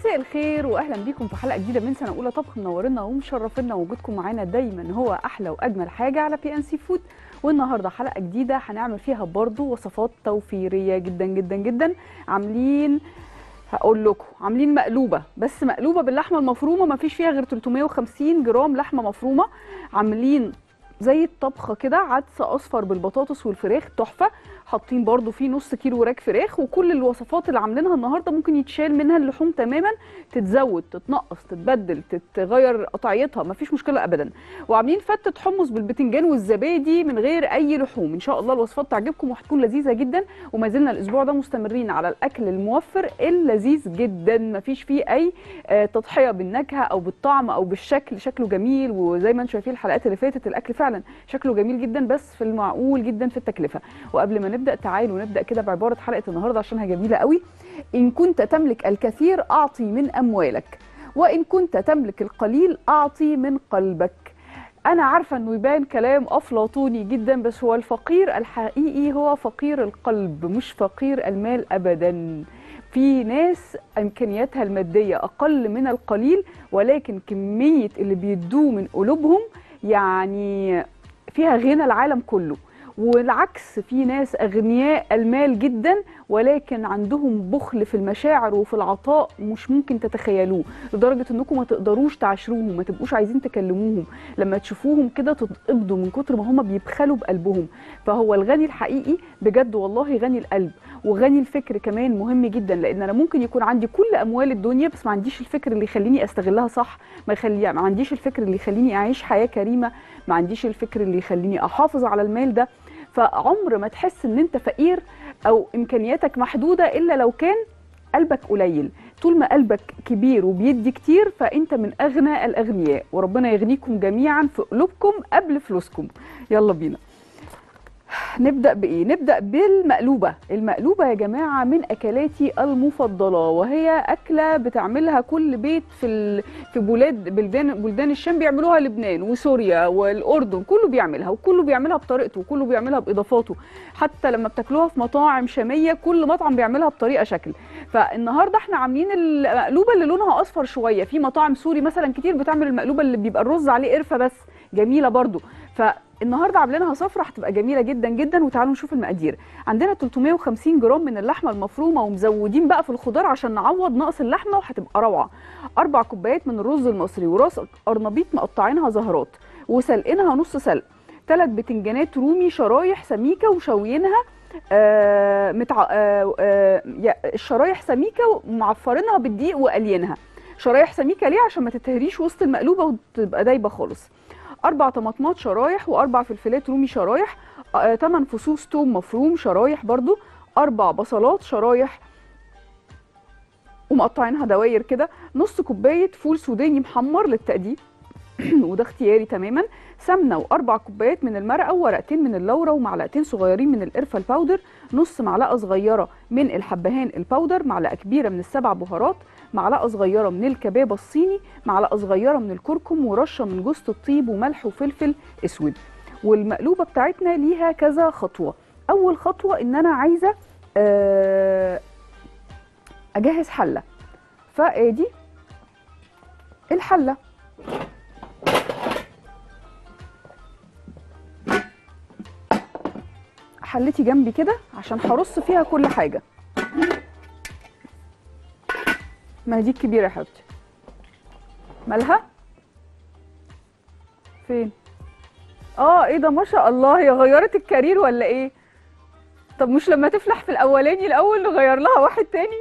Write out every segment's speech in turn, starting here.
مساء الخير واهلا بيكم في حلقه جديده من سنه اولى طبخ. منورنا ومشرفينا ووجودكم معانا دايما هو احلى واجمل حاجه على بي ان سي فود. والنهارده حلقه جديده هنعمل فيها برضو وصفات توفيريه جدا جدا جدا. هقول لكم عاملين مقلوبه، بس مقلوبه باللحمه المفرومه، ما فيش فيها غير 350 جرام لحمه مفرومه. عاملين زي الطبخه كده عدس اصفر بالبطاطس والفراخ تحفه. حاطين برضو فيه نص كيلو وراك فراخ. وكل الوصفات اللي عاملينها النهارده ممكن يتشال منها اللحوم تماما، تتزود تتنقص تتبدل تتغير قطعيتها، مفيش مشكله ابدا. وعاملين فتة حمص بالبتنجان والزبادي من غير اي لحوم. ان شاء الله الوصفات تعجبكم وهتكون لذيذه جدا. وما زلنا الاسبوع ده مستمرين على الاكل الموفر اللذيذ جدا، مفيش فيه اي تضحيه بالنكهه او بالطعم او بالشكل. شكله جميل، وزي ما انتم شايفين الحلقات اللي فاتت الاكل فعلا شكله جميل جدا، بس في المعقول جدا في التكلفه. وقبل ما نبدا تعالوا نبدا كده بعباره حلقه النهارده عشانها جميله قوي. ان كنت تملك الكثير اعطي من اموالك، وان كنت تملك القليل اعطي من قلبك. انا عارفه انه يبان كلام افلاطوني جدا، بس هو الفقير الحقيقي هو فقير القلب مش فقير المال ابدا. في ناس امكانياتها الماديه اقل من القليل، ولكن كميه اللي بيدوه من قلوبهم يعني فيها غنى العالم كله. والعكس، في ناس أغنياء المال جدا ولكن عندهم بخل في المشاعر وفي العطاء مش ممكن تتخيلوه، لدرجة انكم ما تقدروش تعاشروهم، ما تبقوش عايزين تكلموهم. لما تشوفوهم كده تتقبضوا من كتر ما هم بيبخلوا بقلبهم. فهو الغني الحقيقي بجد والله غني القلب وغني الفكر كمان مهم جدا. لان انا ممكن يكون عندي كل اموال الدنيا بس ما عنديش الفكر اللي يخليني استغلها صح، ما عنديش الفكر اللي يخليني اعيش حياة كريمة، ما عنديش الفكر اللي يخليني احافظ على المال ده. فعمر ما تحس ان انت فقير او امكانياتك محدوده الا لو كان قلبك قليل. طول ما قلبك كبير وبيدي كتير فانت من اغنى الاغنياء، وربنا يغنيكم جميعا في قلوبكم قبل فلوسكم. يلا بينا نبدأ بإيه؟ نبدأ بالمقلوبة. المقلوبة يا جماعة من أكلاتي المفضلة، وهي أكلة بتعملها كل بيت في بلدان الشام. بيعملوها لبنان وسوريا والأردن، كله بيعملها وكله بيعملها بطريقته وكله بيعملها بإضافاته. حتى لما بتاكلوها في مطاعم شامية كل مطعم بيعملها بطريقة شكل. فالنهاردة احنا عاملين المقلوبة اللي لونها أصفر شوية. في مطاعم سوري مثلا كتير بتعمل المقلوبة اللي بيبقى الرز عليه قرفة بس، جميلة برضو. النهارده عاملينها صفرة هتبقى جميله جدا جدا. وتعالوا نشوف المقادير. عندنا 350 جرام من اللحمه المفرومه، ومزودين بقى في الخضار عشان نعوض نقص اللحمه وهتبقى روعه. 4 كوبايات من الرز المصري، وراس قرنبيط مقطعينها زهرات وسلقينها نص سلق. 3 بتنجانات رومي شرايح سميكه وشويينها الشرايح سميكه ومعفرينها بالدقيق وقليينها. شرايح سميكه ليه؟ عشان ما تتهريش وسط المقلوبه وتبقى دايبه خالص. 4 طماطمات شرايح، و4 فلفلات رومي شرايح، 8 فصوص توم مفروم شرايح برضو، 4 بصلات شرايح ومقطعينها دواير كده، نص كوبايه فول سوداني محمر للتقديم وده اختياري تماما، سمنه، و4 كوبايات من المرقه، وورقتين من اللورة، ومعلقتين صغيرين من القرفه الباودر، نص معلقه صغيره من الحبهان الباودر، معلقه كبيره من السبع بهارات، معلقه صغيره من الكباب الصيني، معلقه صغيره من الكركم، ورشه من جوز الطيب، وملح وفلفل اسود. والمقلوبه بتاعتنا ليها كذا خطوه. اول خطوه ان انا عايزه اجهز حله. فادي الحله، حلتي جنبي كده عشان هرص فيها كل حاجه. ما دي الكبيره يا حبيبتي، مالها فين؟ ايه ده ما شاء الله، هي غيرت الكارير ولا ايه؟ طب مش لما تفلح في الاولاني الاول نغير لها واحد تاني؟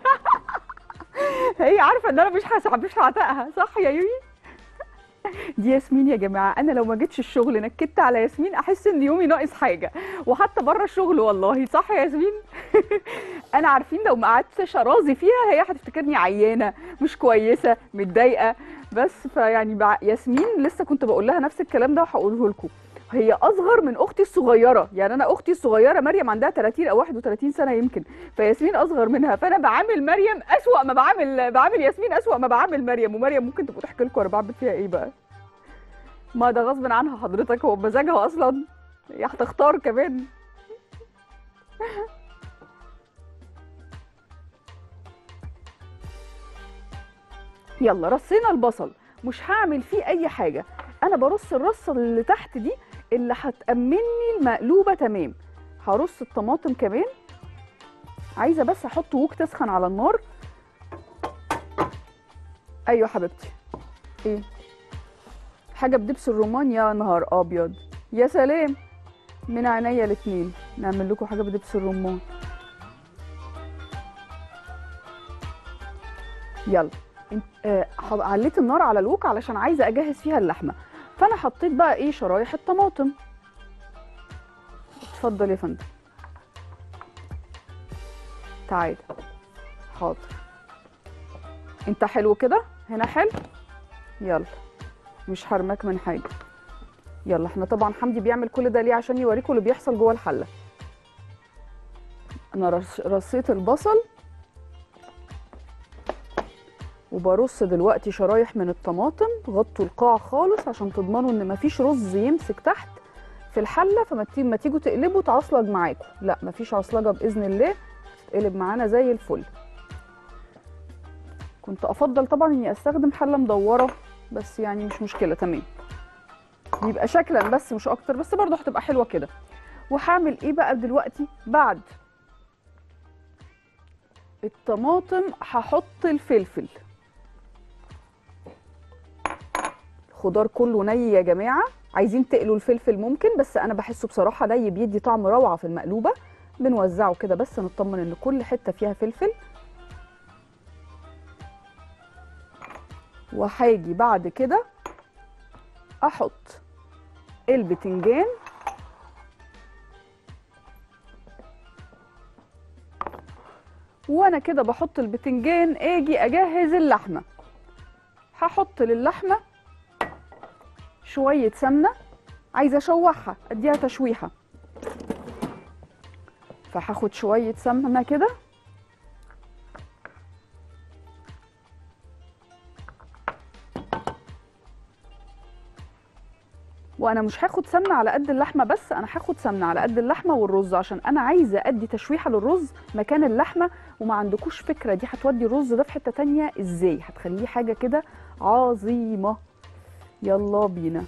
هي عارفه ان انا مش هعتقها، صح يا يوي؟ دي ياسمين يا جماعه. انا لو ما جيتش الشغل نكدت على ياسمين احس ان يومي ناقص حاجه، وحتى بره الشغل والله، صح يا ياسمين؟ انا عارفين لو ما قعدتش اراضي فيها هي هتفتكرني عيانه مش كويسه متضايقه. بس فيعني ياسمين لسه كنت بقول لها نفس الكلام ده وهقوله لكم. هي اصغر من اختي الصغيره، يعني انا اختي الصغيره مريم عندها 30 او 31 سنه يمكن، فياسمين اصغر منها. فانا بعامل مريم اسوأ ما بعامل ياسمين اسوأ ما بعامل مريم. ومريم ممكن تبقوا تحكي لكم انا بعمل فيها ايه بقى. ما ده غصب عنها حضرتك، هو بمزاجها اصلا، هي هتختار كمان. يلا رصينا البصل، مش هعمل فيه اي حاجه، انا برص الرصه اللي تحت دي اللي هتأمني المقلوبه تمام. هرص الطماطم كمان، عايزه بس احط ووك تسخن على النار. ايوه حبيبتي. ايه؟ حاجه بدبس الرمان؟ يا نهار ابيض، يا سلام، من عينيا الاتنين نعمل لكم حاجه بدبس الرمان. يلا عليت النار على الوك علشان عايزه اجهز فيها اللحمه، فانا حطيت بقى ايه شرايح الطماطم. اتفضل يا فندم، تعالى. حاضر، انت حلو كده، هنا حلو. يلا مش هرمك من حاجه. يلا احنا طبعا حمدي بيعمل كل ده ليه؟ عشان يوريكم اللي بيحصل جوه الحله. انا رصيت البصل وبرص دلوقتي شرايح من الطماطم. غطوا القاع خالص عشان تضمنوا ان مفيش رز يمسك تحت في الحله، فما تيجوا تقلبوا تعصلج معاكم. لا مفيش عصلجه باذن الله، تتقلب معانا زي الفل. كنت افضل طبعا اني استخدم حله مدوره، بس يعني مش مشكله، تمام، يبقى شكلا بس مش اكتر، بس برضه هتبقى حلوه كده. وهعمل ايه بقى دلوقتي بعد الطماطم؟ هحط الفلفل. الخضار كله ني يا جماعه، عايزين تقلوا الفلفل ممكن، بس انا بحسه بصراحه ني بيدي طعم روعه في المقلوبه. بنوزعه كده بس نطمن ان كل حته فيها فلفل. وهاجي بعد كده احط البتنجان، وانا كده بحط البتنجان اجي اجهز اللحمه. هحط للحمه شويه سمنه، عايزه اشوحها اديها تشويحه، فهاخد شويه سمنه كده. وانا مش هاخد سمنه على قد اللحمه بس، انا هاخد سمنه على قد اللحمه والرز، عشان انا عايزه ادي تشويحه للرز مكان اللحمه. وما عندكوش فكره دي هتودي الرز ده في حته تانية ازاي، هتخليه حاجه كده عظيمه. يلا بينا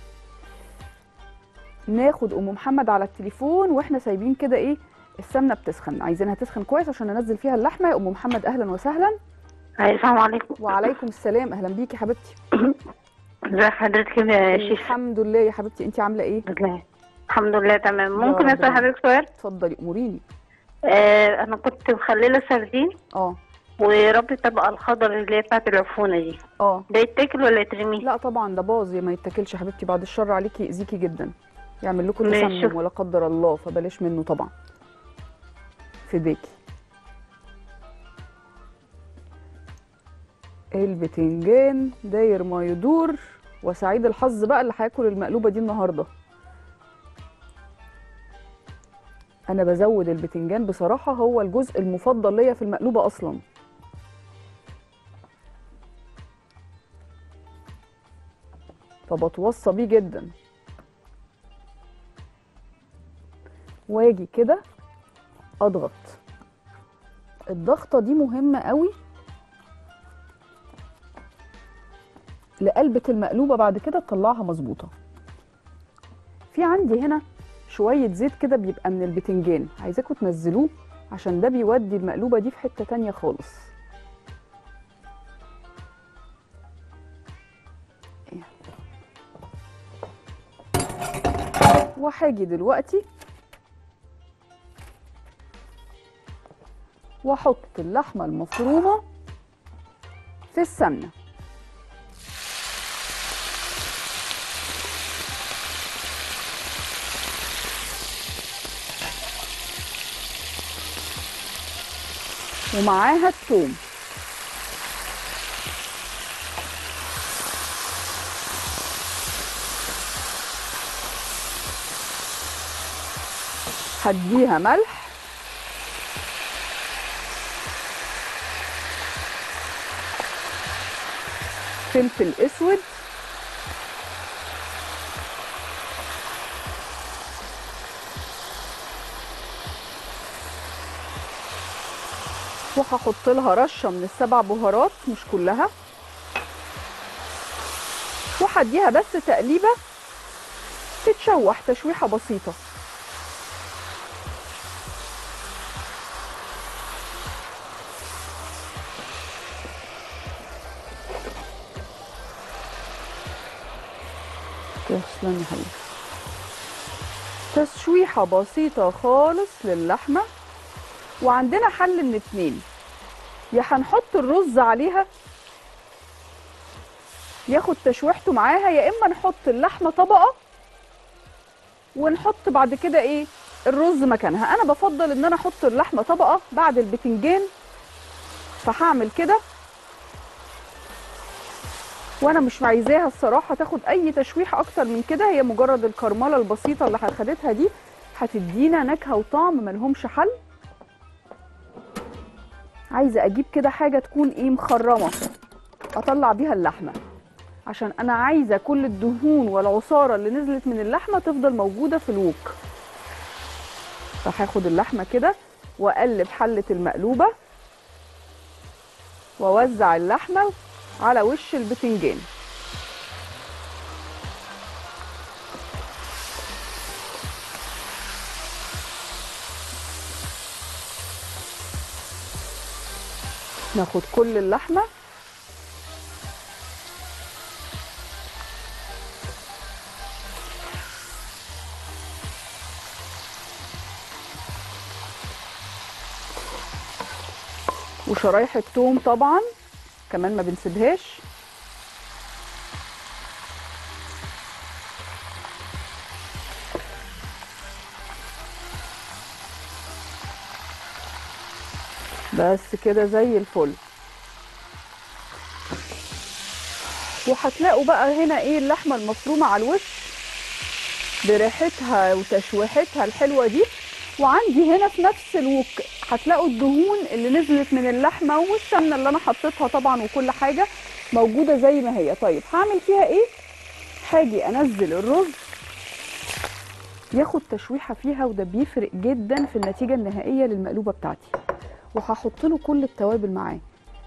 ناخد ام محمد على التليفون واحنا سايبين كده ايه السمنه بتسخن. عايزينها تسخن كويس عشان ننزل فيها اللحمه. يا ام محمد اهلا وسهلا. السلام عليكم. وعليكم السلام، اهلا بيكي حبيبتي. ازي حضرتك يا شيخ؟ الحمد لله يا حبيبتي، انت عامله ايه؟ الحمد لله تمام. ممكن اسال رب حضرتك سؤال؟ اتفضلي اموريني. انا كنت مخلله سردين وربي الطبقه الخضر اللي هي بتاعت العفونه دي، ده يتاكل ولا يترمي؟ لا طبعا ده باظ، ما يتاكلش يا حبيبتي، بعد الشر عليكي يأذيكي جدا، يعمل لكم تسمم ولا قدر الله، فبلاش منه طبعا، فداكي. البتنجان داير ما يدور، وسعيد الحظ بقى اللي هياكل المقلوبه دي النهارده. انا بزود البتنجان بصراحه، هو الجزء المفضل ليا في المقلوبه اصلا. فبتوصى بيه جدا. واجي كده اضغط، الضغطه دي مهمه قوي لقلبة المقلوبه، بعد كده تطلعها مظبوطه. في عندي هنا شويه زيت كده بيبقى من البتنجان، عايزاكم تنزلوه عشان ده بيودي المقلوبه دي في حته تانيه خالص. وهاجي دلوقتي واحط اللحمه المفرومه في السمنه. ومعاها الثوم. هديها ملح، فلفل اسود، وهحط لها رشه من السبع بهارات، مش كلها، هروح اديها بس تقليبه تتشوح تشويحه بسيطه. تسلم يا حبيبي. تشويحه بسيطه خالص للحمه. وعندنا حل من اتنين، يا هنحط الرز عليها ياخد تشويحته معاها، يا اما نحط اللحمه طبقه ونحط بعد كده ايه الرز مكانها. انا بفضل ان انا احط اللحمه طبقه بعد البتنجان، فهعمل كده. وانا مش عايزاها الصراحه تاخد اي تشويح اكتر من كده، هي مجرد الكرمله البسيطه اللي خدتها دي هتدينا نكهه وطعم ملهمش حل. عايزه اجيب كده حاجه تكون ايه مخرمه اطلع بيها اللحمه، عشان انا عايزه كل الدهون والعصاره اللي نزلت من اللحمه تفضل موجوده في الوك. فهاخد اللحمه كده واقلب حله المقلوبه واوزع اللحمه على وش البتنجان. ناخد كل اللحمه وشرايح الثوم طبعا كمان ما بنسيبهاش. بس كده زي الفل. وهتلاقوا بقى هنا ايه اللحمه المفرومه على الوش بريحتها وتشويحتها الحلوه دي. وعندي هنا في نفس الوك هتلاقوا الدهون اللي نزلت من اللحمه والسمنه اللي انا حطيتها طبعا وكل حاجه موجوده زي ما هي. طيب هعمل فيها ايه؟ هاجي انزل الرز ياخد تشويحه فيها، وده بيفرق جدا في النتيجه النهائيه للمقلوبه بتاعتي. وهحط له كل التوابل معاه،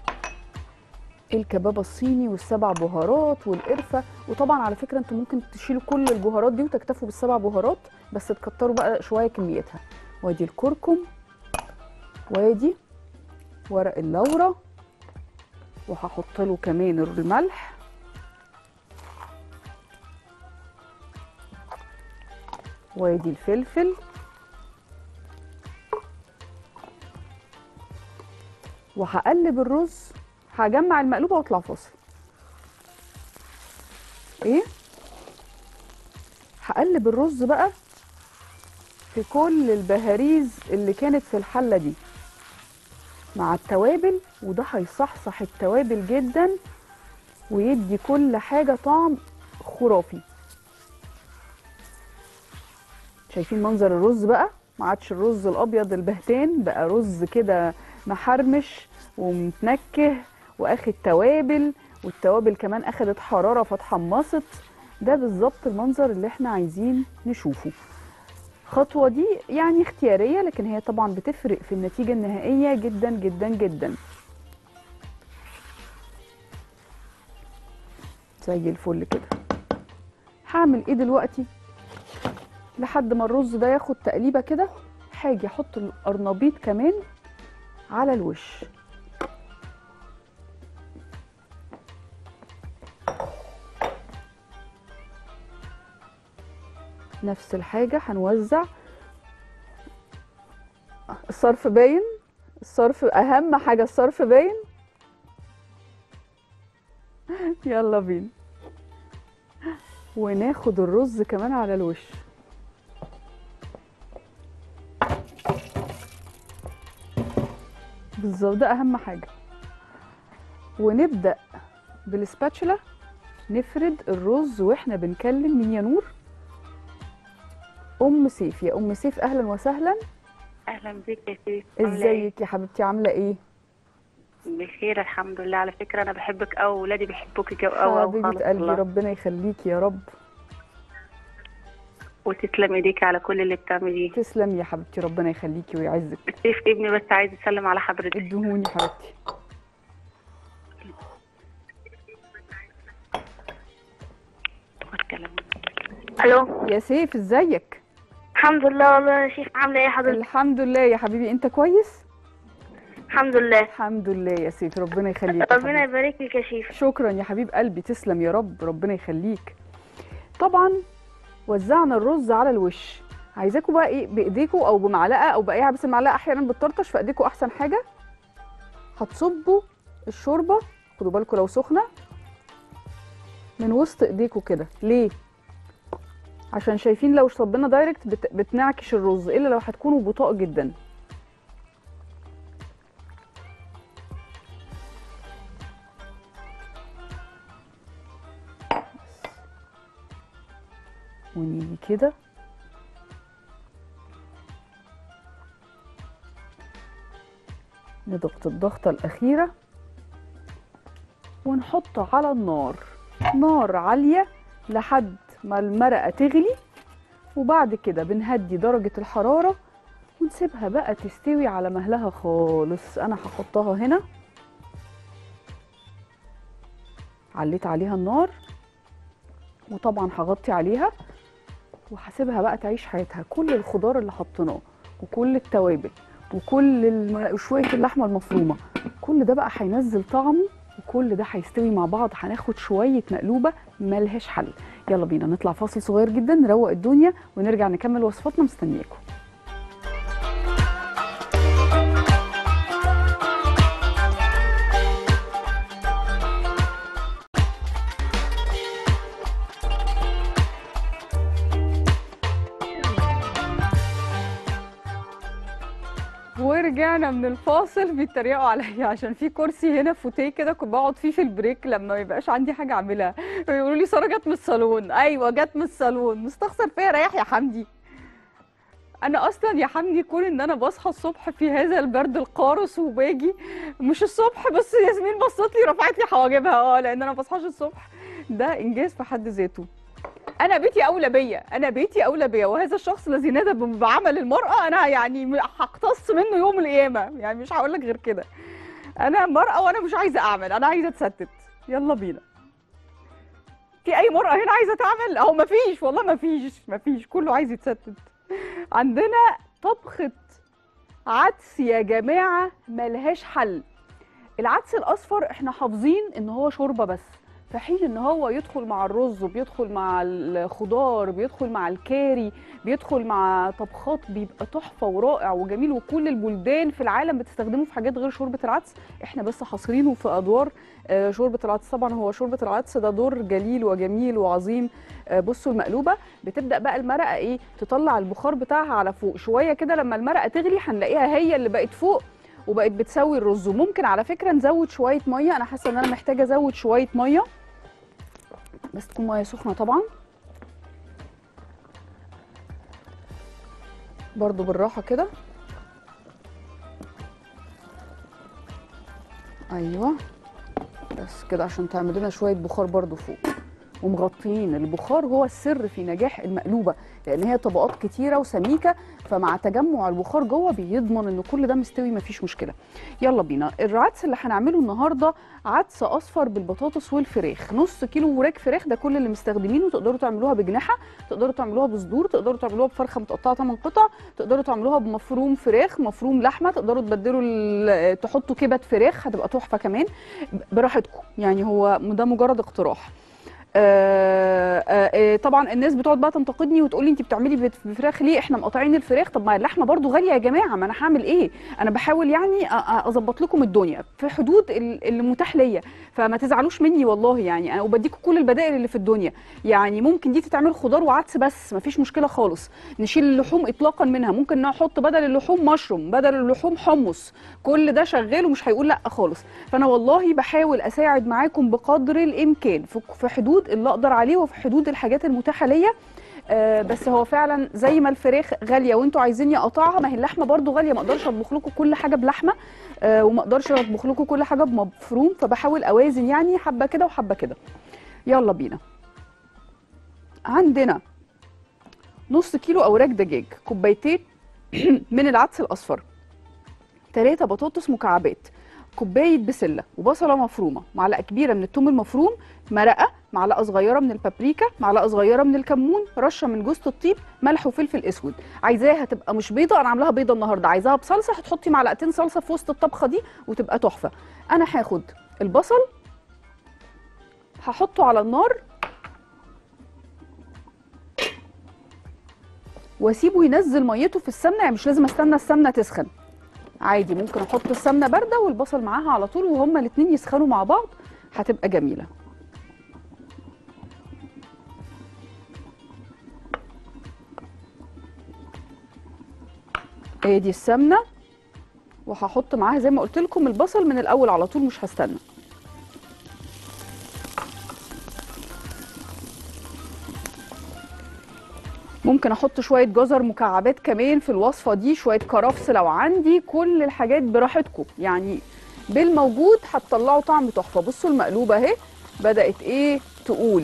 الكباب الصيني والسبع بهارات والقرفه. وطبعا على فكره انتوا ممكن تشيلوا كل البهارات دي وتكتفوا بالسبع بهارات، بس تكتروا بقى شويه كميتها. وادي الكركم، وادي ورق اللورا، وهحط له كمان الملح، وادي الفلفل، وهقلب الرز. هجمع المقلوبه واطلع فاصل. ايه، هقلب الرز بقى في كل البهاريز اللي كانت في الحله دي مع التوابل، وده هيصحصح التوابل جدا ويدي كل حاجه طعم خرافي. شايفين منظر الرز بقى؟ ما عادش الرز الابيض البهتان، بقى رز كده محرمش ومتنكه واخد توابل، والتوابل كمان اخدت حراره فاتحمصت. ده بالظبط المنظر اللي احنا عايزين نشوفه. الخطوه دي يعني اختياريه، لكن هي طبعا بتفرق في النتيجه النهائيه جدا جدا جدا. زي الفل كده. هعمل ايه دلوقتي لحد ما الرز ده ياخد تقليبه كده؟ هاجي احط القرنبيط كمان على الوش. نفس الحاجه هنوزع. الصرف باين، الصرف اهم حاجه، الصرف باين. يلا بينا. وناخد الرز كمان على الوش. بالظبط، ده اهم حاجه. ونبدا بالسباتشولا نفرد الرز واحنا بنكلم مين يا نور؟ ام سيف. يا ام سيف اهلا وسهلا. اهلا بك يا سيف. ازيك يا حبيبتي، عامله ايه؟ بخير الحمد لله. على فكره انا بحبك قوي، ولادي بيحبوكي قوي حبيبه قلبي، ربنا يخليكي يا رب. وتسلم ايديكي على كل اللي بتعمليه. تسلمي يا حبيبتي، ربنا يخليكي ويعزك. سيف ابني بس عايز يسلم على حضرتك. ادهوني حبيبتي. الو يا سيف، ازيك؟ الحمد لله والله يا شيخ، عامله ايه حضرتك؟ الحمد لله يا حبيبي، انت كويس؟ الحمد لله. الحمد لله يا سيف، ربنا يخليك. ربنا يبارك لك يا شيخ. شكرا يا حبيب قلبي، تسلم يا رب، ربنا يخليك. طبعا وزعنا الرز على الوش، عايزاكم بقى ايه، بايديكم او بمعلقه او باي، بس المعلقه احيانا بتطرطش، فايديكم احسن حاجه. هتصبوا الشوربه، خدوا بالكم لو سخنه، من وسط ايديكم كده. ليه؟ عشان شايفين لو صبنا دايركت بتنعكش الرز، الا لو هتكونوا بطاء جدا. ونيجي كده نضغط الضغطة الأخيرة ونحط على النار، نار عالية لحد ما المرقة تغلي، وبعد كده بنهدي درجة الحرارة ونسيبها بقى تستوي على مهلها خالص. أنا هحطها هنا، عليت عليها النار، وطبعا هغطي عليها وهسيبها بقى تعيش حياتها. كل الخضار اللي حطيناه وكل التوابل وكل شويه اللحمه المفرومه، كل ده بقى هينزل طعمه، وكل ده هيستوي مع بعض. هناخد شويه مقلوبه ملهاش حل. يلا بينا نطلع فاصل صغير جدا نروق الدنيا ونرجع نكمل وصفاتنا، مستنياكم. ورجعنا من الفاصل. بيتريقوا عليا عشان في كرسي هنا فوتيه كده كنت بقعد فيه في البريك لما ما يبقاش عندي حاجه اعملها، فيقولوا لي ساره جت من الصالون. ايوه جت من الصالون، مستخسر فيا، ريح يا حمدي. انا اصلا يا حمدي كون ان انا بصحى الصبح في هذا البرد القارس وباجي، مش الصبح بس، ياسمين بصت لي رفعت لي حواجبها، لان انا ما بصحاش الصبح، ده انجاز في حد ذاته. انا بيتي اولى بيا، انا بيتي اولى بيا، وهذا الشخص الذي نادى بعمل المراه انا يعني هقتص منه يوم القيامه، يعني مش هقول لك غير كده. انا مراه وانا مش عايزه اعمل، انا عايزه اتستت. يلا بينا. في اي مراه هنا عايزه تعمل؟ اهو مفيش، والله مفيش، كله عايز يتستت. عندنا طبخه عدس يا جماعه ملهاش حل. العدس الاصفر احنا حافظين ان هو شوربه بس، في حين ان هو يدخل مع الرز وبيدخل مع الخضار، بيدخل مع الكاري، بيدخل مع طبخات، بيبقى تحفه ورائع وجميل، وكل البلدان في العالم بتستخدمه في حاجات غير شوربه العدس. احنا بس حاصرينه في ادوار شوربه العدس. طبعا هو شوربه العدس ده دور جليل وجميل وعظيم. بصوا المقلوبه بتبدا بقى المرقه ايه، تطلع البخار بتاعها على فوق شويه كده، لما المرقه تغلي هنلاقيها هي اللي بقت فوق وبقت بتسوي الرز. وممكن على فكره نزود شويه ميه، انا حاسه ان انا محتاجه ازود شويه ميه، بس تكون ميه سخنه طبعا. برضو بالراحه كده، ايوه بس كده، عشان تعمل لنا شويه بخار برضو فوق. ومغطيين البخار، هو السر في نجاح المقلوبه، لان هي طبقات كتيره وسميكه، فمع تجمع البخار جوه بيضمن ان كل ده مستوي مفيش مشكله. يلا بينا. العدس اللي هنعمله النهارده عدس اصفر بالبطاطس والفراخ، نص كيلو وراك فراخ، ده كل اللي مستخدمينه. تقدروا تعملوها بجناحه، تقدروا تعملوها بصدور، تقدروا تعملوها بفرخه متقطعه 8 قطع، تقدروا تعملوها بمفروم فراخ، مفروم لحمه، تقدروا تبدلوا تحطوا كبد فراخ، هتبقى تحفه كمان، براحتكم يعني، هو ده مجرد اقتراح. طبعا الناس بتقعد بقى تنتقدني وتقول لي انت بتعملي بفراخ ليه، احنا مقاطعين الفراخ. طب ما اللحمه برضو غاليه يا جماعه، ما انا هعمل ايه، انا بحاول يعني اظبط لكم الدنيا في حدود اللي متاح ليا، فما تزعلوش مني والله يعني، انا وبديكم كل البدائل اللي في الدنيا. يعني ممكن دي تتعمل خضار وعدس بس، ما فيش مشكله خالص، نشيل اللحوم اطلاقا منها، ممكن نحط بدل اللحوم مشروم، بدل اللحوم حمص، كل ده شغال ومش هيقول لا خالص. فانا والله بحاول اساعد معاكم بقدر الامكان في حدود اللي اقدر عليه وفي حدود الحاجات المتاحه ليا. بس هو فعلا زي ما الفراخ غاليه وانتوا عايزيني اقطعها، ما هي اللحمه برضو غاليه، ما اقدرش اطبخ لكم كل حاجه بلحمه، وما اقدرش اطبخ لكم كل حاجه بمفروم، فبحاول اوازن يعني، حبه كده وحبه كده. يلا بينا. عندنا نص كيلو اوراق دجاج، كوبايتين من العدس الاصفر، 3 بطاطس مكعبات، كوبايه بسله وبصله مفرومه، معلقه كبيره من الثوم المفروم، مرقه معلقه صغيره من البابريكا، معلقه صغيره من الكمون، رشه من جوز الطيب، ملح وفلفل اسود. عايزاها تبقى مش بيضه، انا عاملاها بيضه النهارده، عايزاها بصلصه هتحطي معلقتين صلصه في وسط الطبخه دي وتبقى تحفه. انا هاخد البصل هحطه على النار واسيبه ينزل ميته في السمنه، يعني مش لازم استنى السمنه تسخن، عادي ممكن احط السمنه بارده والبصل معاها على طول وهما الاتنين يسخنوا مع بعض، هتبقى جميله. ادي السمنه وهحط معاها زي ما قلت لكم البصل من الاول على طول، مش هستنى. ممكن احط شويه جزر مكعبات كمان في الوصفه دي، شويه كرفس لو عندي، كل الحاجات براحتكم يعني، بالموجود هتطلعوا طعم تحفه. بصوا المقلوبه اهي بدات ايه تقول.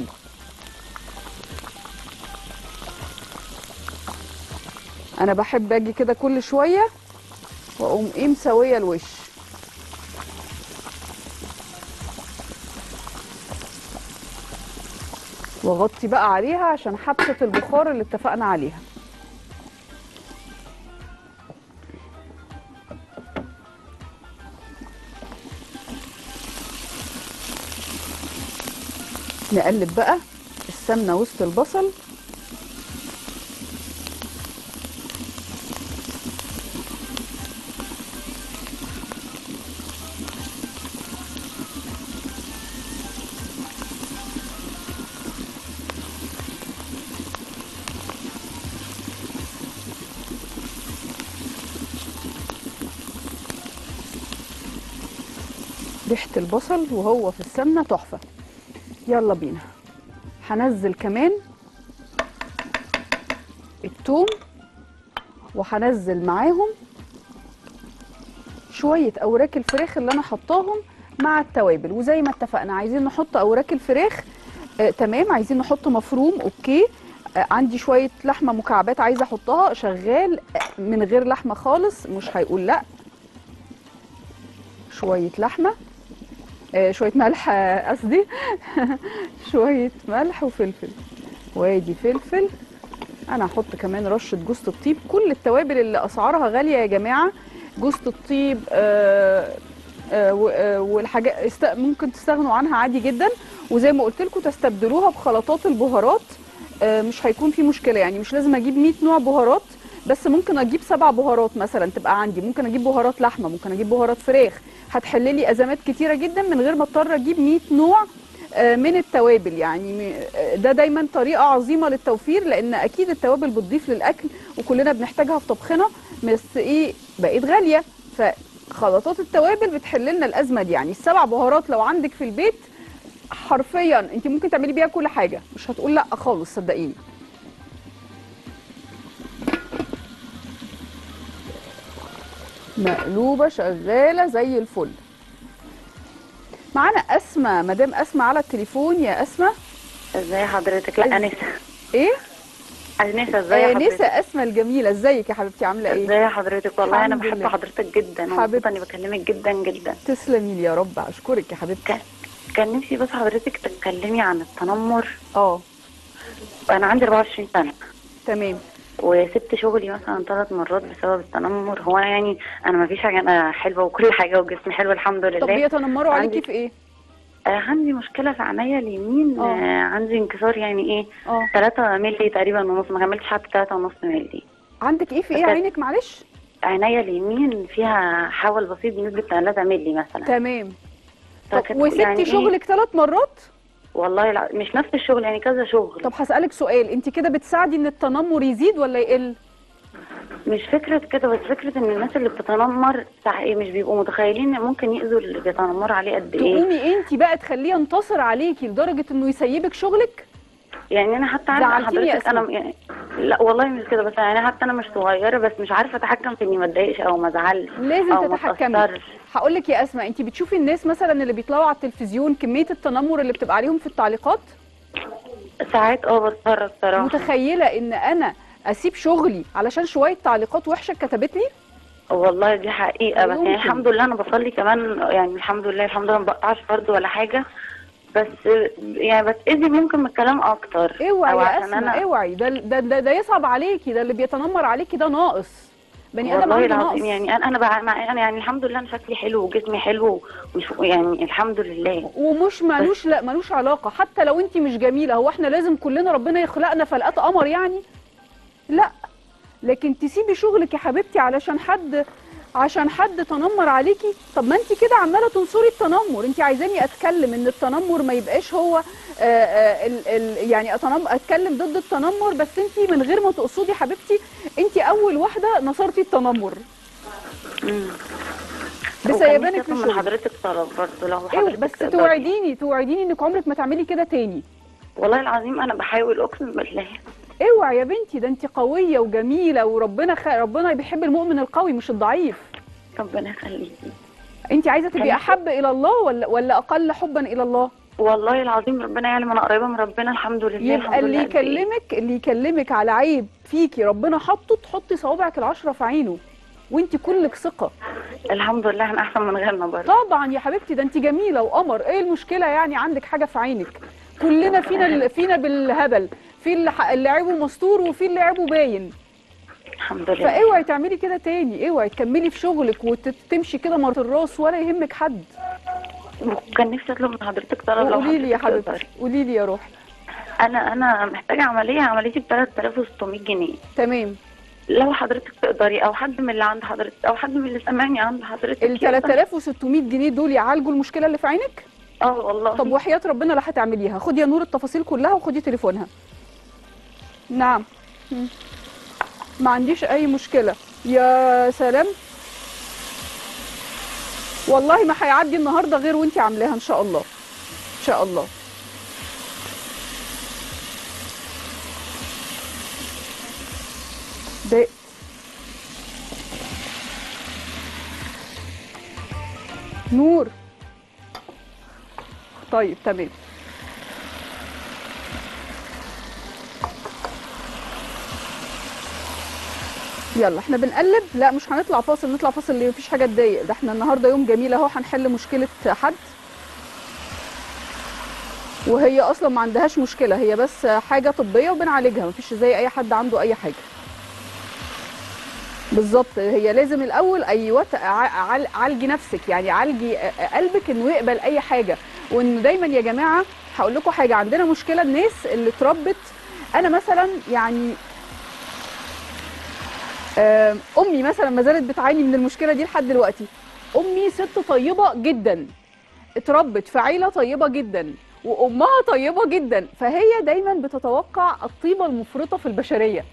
انا بحب اجي كده كل شويه واقوم ايه مسويه الوش. واغطي بقى عليها عشان حبسه البخار اللي اتفقنا عليها. نقلب بقى السمنه وسط البصل. ريحه البصل وهو في السمنه تحفه. يلا بينا. هنزل كمان الثوم وهنزل معاهم شويه اوراق الفراخ اللي انا حطاهم مع التوابل. وزي ما اتفقنا عايزين نحط اوراق الفراخ تمام، عايزين نحط مفروم اوكي. عندي شويه لحمه مكعبات عايزه احطها شغال، من غير لحمه خالص مش هيقول لا. شويه لحمه شويه ملح قصدي شويه ملح وفلفل، وادي فلفل. انا هحط كمان رشه جوز الطيب. كل التوابل اللي اسعارها غاليه يا جماعه، جوز الطيب والحاجات ممكن تستغنوا عنها عادي جدا، وزي ما قلت لكم تستبدلوها بخلطات البهارات، مش هيكون في مشكله. يعني مش لازم اجيب 100 نوع بهارات، بس ممكن اجيب 7 بهارات مثلا تبقى عندي، ممكن اجيب بهارات لحمه، ممكن اجيب بهارات فراخ، هتحل لي ازمات كتيره جدا من غير ما اضطر اجيب 100 نوع من التوابل. يعني ده دايما طريقه عظيمه للتوفير، لان اكيد التوابل بتضيف للاكل وكلنا بنحتاجها في طبخنا، بس ايه بقت غاليه، فخلطات التوابل بتحل لنا الازمه دي. يعني ال7 بهارات لو عندك في البيت حرفيا انت ممكن تعملي بيها كل حاجه، مش هتقول لا خالص صدقيني. مقلوبه شغاله زي الفل. معانا اسماء، مدام اسماء على التليفون. يا اسماء ازي حضرتك؟ لا انسه. ايه انسه ازي حضرتك؟ انسه اسماء الجميله، ازيك يا حبيبتي؟ عامله ايه؟ ازي حضرتك؟ والله انا بحب لله. حضرتك جدا ومبسوطه اني بكلمك جدا جدا. تسلمي لي يا رب، اشكرك يا حبيبتي. كان نفسي بس حضرتك تتكلمي عن التنمر. اه انا عندي 24 سنه. تمام. وسبت شغلي مثلا 3 مرات بسبب التنمر. هو يعني انا ما فيش حاجه، انا حلوه وكل حاجه وجسمي حلو الحمد لله. طب بيتنمروا عليكي في ايه؟ عندي مشكله في عينيا اليمين. عندي انكسار يعني ايه 3 مللي تقريبا ونص، ما كملتش حتى 3.5 مللي. عندك ايه في ايه عينك معلش؟ عينيا اليمين فيها حول بسيط بنسبه 3 مللي مثلا. تمام. طب وسبتي يعني شغلك 3 مرات؟ والله لا مش نفس الشغل، يعني كذا شغل. طب هسألك سؤال، انت كده بتساعدي ان التنمر يزيد ولا يقل؟ مش فكرة كده، بس فكرة ان الناس اللي بتتنمر مش بيبقوا متخيلين ان ممكن يأذوا اللي بيتنمروا عليه قد ايه. تقومي انت بقى تخليه ينتصر عليكي لدرجة انه يسيبك شغلك؟ يعني انا حتى عارفه حضرتك انا يعني لا والله مش كده، بس يعني حتى انا مش صغيره، بس مش عارفه اتحكم في اني ما اتضايقش او ما ازعلش. لازم تتحكمي. هقول لك يا اسماء، انت بتشوفي الناس مثلا اللي بيطلعوا على التلفزيون كميه التنمر اللي بتبقى عليهم في التعليقات؟ ساعات بتفرج صراحه. متخيله ان انا اسيب شغلي علشان شويه تعليقات وحشه كتبت لي؟ والله دي حقيقه. بس يعني الحمد لله انا بصلي كمان، يعني الحمد لله ما بقطعش فرض ولا حاجه. بس يعني بتأذي ممكن من الكلام اكتر. اوعي يا اسماء اوعي، ده يصعب عليكي، ده اللي بيتنمر عليكي ده ناقص بني ادم عنده نقص. يعني انا يعني الحمد لله انا شكلي حلو وجسمي حلو يعني الحمد لله. ومش مالوش لا مالوش علاقه حتى لو انت مش جميله. هو احنا لازم كلنا ربنا يخلقنا فلقات قمر يعني؟ لا. لكن تسيبي شغلك يا حبيبتي عشان حد تنمر عليكي؟ طب ما انت كده عماله تنصري التنمر. انت عايزاني اتكلم ان التنمر ما يبقاش هو يعني اتكلم ضد التنمر، بس انت من غير ما تقصدي حبيبتي انت اول واحده نصرتي التنمر بسيبانك من حضرتك طلب برضه لو حضرتك بس توعديني انك عمرك ما تعملي كده تاني. والله العظيم انا بحاول اقسم بالله. اوعي يا بنتي، ده انت قويه وجميله ربنا بيحب المؤمن القوي مش الضعيف. ربنا يخليكي. انت عايزه تبقي احب الى الله ولا اقل حبا الى الله؟ والله العظيم ربنا يعلم انا قريبه من ربنا الحمد لله. يبقى اللي يكلمك على عيب فيكي ربنا حطه تحطي صوابعك ال10 في عينه وانت كلك ثقه. الحمد لله احنا احسن من غيرنا برضه. طبعا يا حبيبتي، ده انت جميله وقمر. ايه المشكله يعني عندك حاجه في عينك؟ كلنا فينا بالهبل، في اللي عيبه مستور وفي اللي عيبه باين. الحمد لله. فاوعي تعملي كده تاني، اوعي تكملي في شغلك وتمشي كده مرة الراس ولا يهمك حد. كان نفسي اطلب من حضرتك طلب. قولي لي يا حبيبتي، قولي لي يا روحي. انا محتاجه عمليتي ب 3600 جنيه. تمام. لو حضرتك تقدري او حد من اللي عند حضرتك او حد من اللي سامعني عند حضرتك. ال 3600 جنيه دول يعالجوا المشكله اللي في عينك؟ والله. طب وحياه ربنا لا هتعمليها. خدي يا نور التفاصيل كلها وخدي تليفونها. نعم. ما عنديش اي مشكله. يا سلام، والله ما هيعدي النهارده غير وانتي عاملاها ان شاء الله ان شاء الله. ده نور. طيب تمام. يلا احنا بنقلب. لا مش هنطلع فاصل، نطلع فاصل ليه؟ مفيش حاجه تضايق، ده احنا النهارده يوم جميل اهو، هنحل مشكله حد وهي اصلا ما عندهاش مشكله، هي بس حاجه طبيه وبنعالجها، مفيش زي اي حد عنده اي حاجه. بالظبط، هي لازم الاول ايوه عالجي نفسك، يعني عالجي قلبك انه يقبل اي حاجه. وان دايما يا جماعه هقول لكم حاجه، عندنا مشكله الناس اللي اتربت. انا مثلا يعني امي مثلا ما زالت بتعاني من المشكله دي لحد دلوقتي. امي ست طيبه جدا، اتربت في عيله طيبه جدا وامها طيبه جدا، فهي دايما بتتوقع الطيبه المفرطه في البشريه.